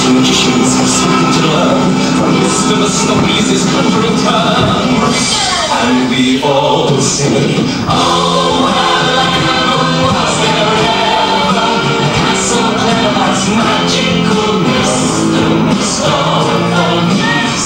magicians have something to learn from Mr. Mistofflees' country turn. And we all say, oh, well, was there ever a castle clever as magical Mr. Mistofflees?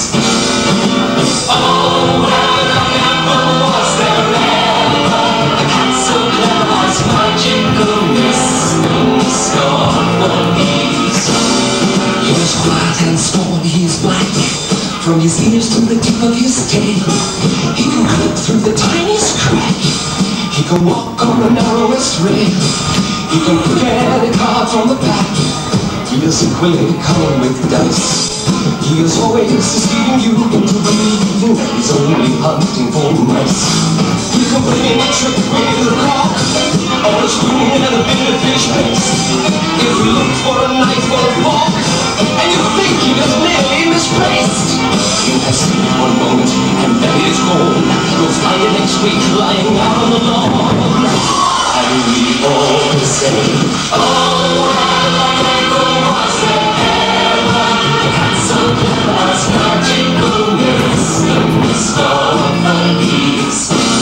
Oh, well, was there ever a castle clever as magical Mr. Mistofflees? He was white and small, he's black, from his ears to the tip of his tail. He can creep through the tiniest crack. He can walk on the narrowest rail. He can prepare the card from the pack. He isn't willing to come with dice. He is always deceiving you into believing that he's only hunting for mice. He can play a trick with a cock, or a spoon and a bit of fish paste. If you look for a knife or a fork, and you think he is nearly misplaced, you can see one moment and then it's gone. You'll find it next week lying out on the lawn. And we all say, oh, was there ever a castle clever as magical Mr. Mistofflees?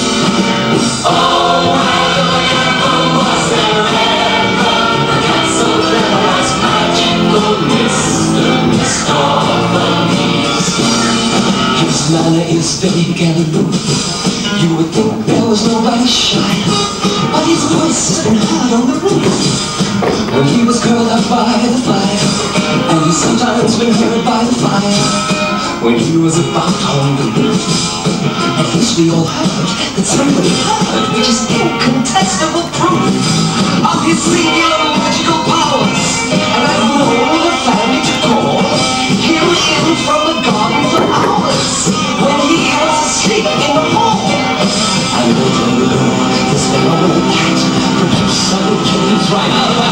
Oh, was there ever a castle clever as magical Mr. Mistofflees? His manner is vague and aloof. You would think there was nobody shy, but his voice has been heard on the roof when he was curled up by the fire, and he's sometimes been heard by the fire when he was about on the roof. At least we all heard that somebody heard, which is incontestable proof of his singular magical powers. And I've known the family to call him in from the garden for hours when he was asleep in the hall. And over the room, this phenomenal cat, perhaps some kittens right out of